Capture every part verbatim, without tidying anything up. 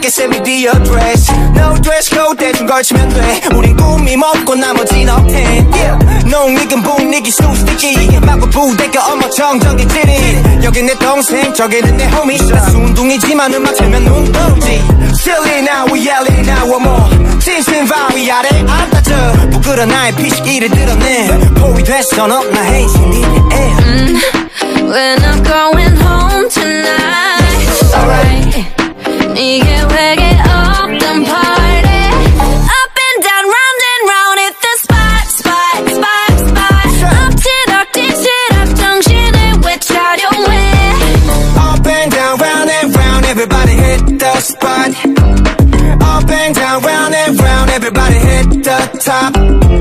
send me the address. No dress code 대충 걸치면 돼. 우린 꿈이 먹고 나머진 업텐. yeah. 농익은 분위기 수수께끼 마구 부대껴 어머 정적이지리. 여긴 내 동생 저기는 내 homie. 나 순둥이지만 음악 틀면 눈 떠오지. Silly now we yelling now one more. 진심 바위 아래 안 따져. 부끄러 나의 피식기를 드러내. 포위 됐어 너 나 헤이신디. mm, We're not going home tonight. Alright. 네 계획에 없던 party. Up and down round and round hit the spot spot spot spot. 엎치락 뒤치락 정신을 외차려 해. Up and down round and round everybody hit the spot. Up and down round and round everybody hit the top.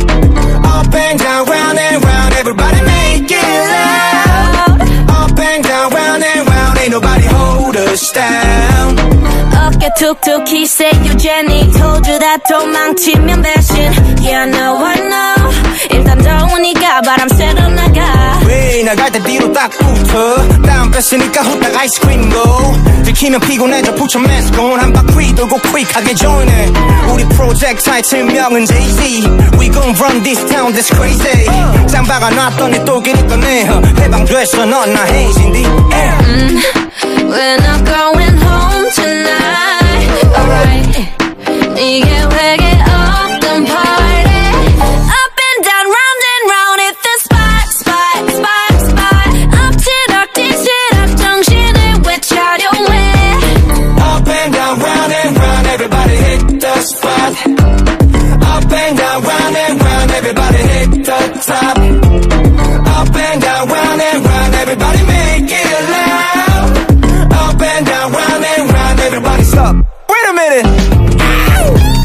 Up and down round and round everybody make it loud. Up and down round and round ain't nobody hold us down. 어깨 툭툭 he say you Jenny. Told you that 도망치면 배신. Yeah I know I know. 일단 더우니까 바람 쐬러 나가. 왜 나갈 때 뒤로 딱 붙어. 땀 뺐으니까 후딱 아이스크림 go. 들키면 피곤해져 put your mask on. 한 바퀴 돌고 quick하게 join해. 우리 프로젝트 타이틀명은 Jay-Z. We gon' run this town that's crazy. 짱 박아놨더니 또 길이 꺼내. 해방됐어 넌 나 헤이신디. mm, We're not going home tonight. Alright. 네 계획에 없던 party. Up and down round and round hit the spot spot spot spot. 엎치락 뒤치락 정신을 외차려 해. Up and down round and round everybody hit the spot. Up and down round and round everybody hit the top. Up and down round and round everybody make it loud. Up and down round and round everybody's up. Wait a minute. Ow!